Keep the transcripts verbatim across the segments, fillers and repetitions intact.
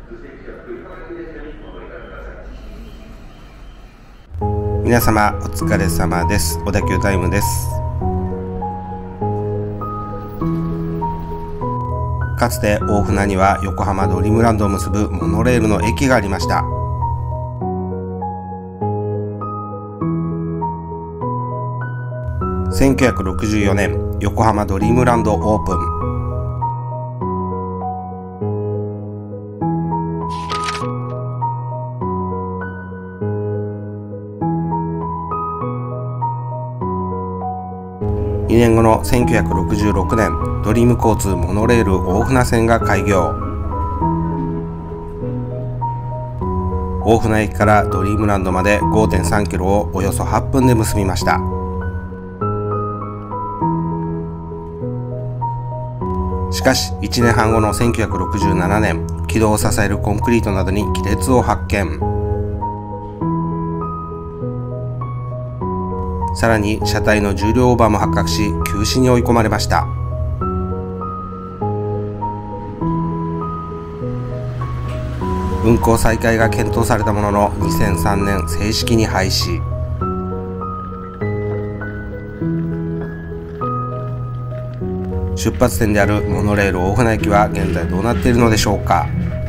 皆様お疲れ様です。小田急タイムです。かつて大船には横浜ドリームランドを結ぶモノレールの駅がありました。せんきゅうひゃくろくじゅうよねん、横浜ドリームランドオープン。にねんごのせんきゅうひゃくろくじゅうろくねん、ドリーム交通モノレール大船線が開業。大船駅からドリームランドまで ごてんさんキロをおよそはっぷんで結びました。しかしいちねんはんごのせんきゅうひゃくろくじゅうななねん、軌道を支えるコンクリートなどに亀裂を発見。さらに車体の重量オーバーも発覚し、休止に追い込まれました。運行再開が検討されたものの、にせんさんねん正式に廃止。出発点であるモノレール大船駅は現在どうなっているのでしょうか。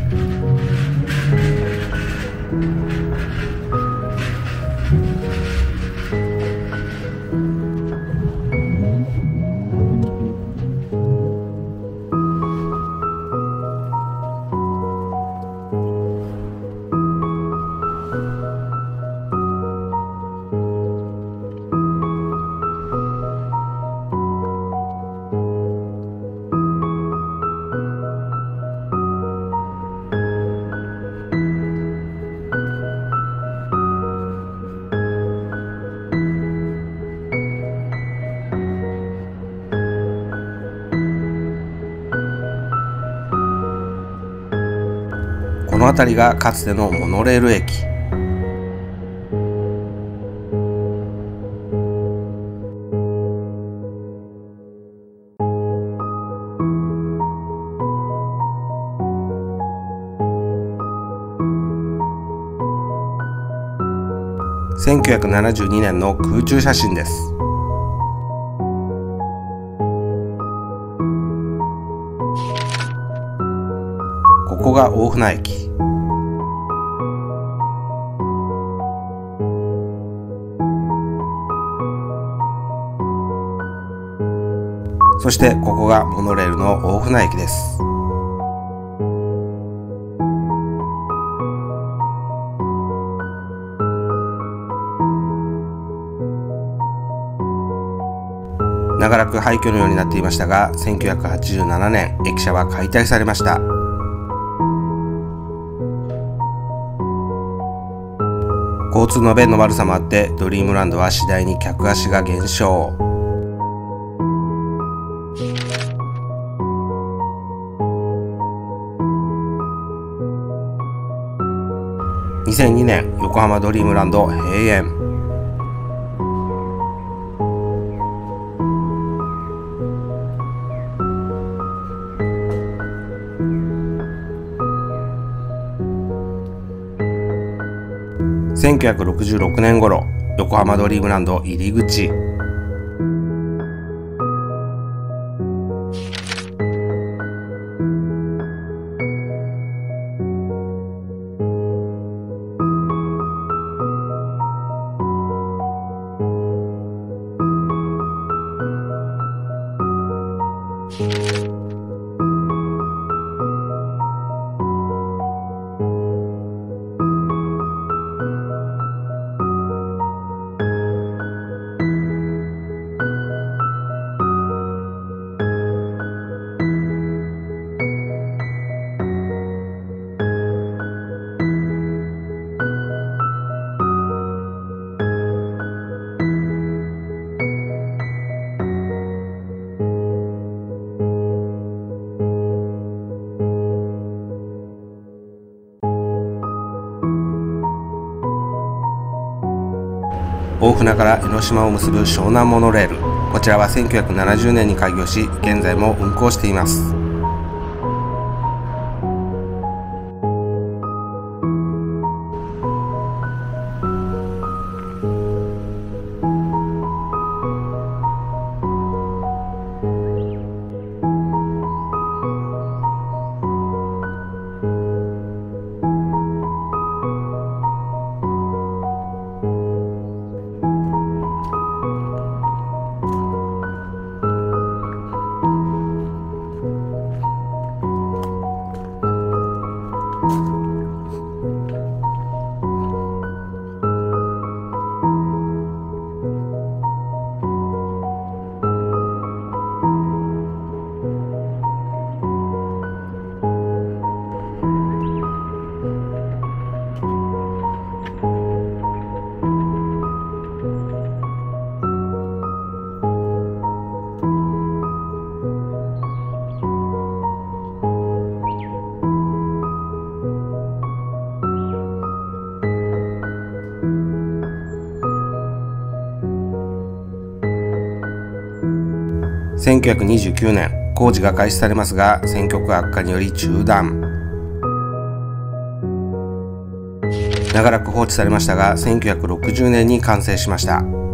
この辺りがかつてのモノレール駅。せんきゅうひゃくななじゅうにねんの空中写真です。ここが大船駅。そしてここがモノレールの大船駅です。長らく廃墟のようになっていましたが、せんきゅうひゃくはちじゅうななねん駅舎は解体されました。交通の便の悪さもあって、ドリームランドは次第に客足が減少。にせんにねん、横浜ドリームランド閉園。せんきゅうひゃくろくじゅうろくねん頃、横浜ドリームランド入り口。大船から江ノ島を結ぶ湘南モノレール。こちらはせんきゅうひゃくななじゅうねんに開業し、現在も運行しています。 せんきゅうひゃくにじゅうきゅうねん、工事が開始されますが、戦局悪化により中断。長らく放置されましたが、せんきゅうひゃくろくじゅうねんに完成しました。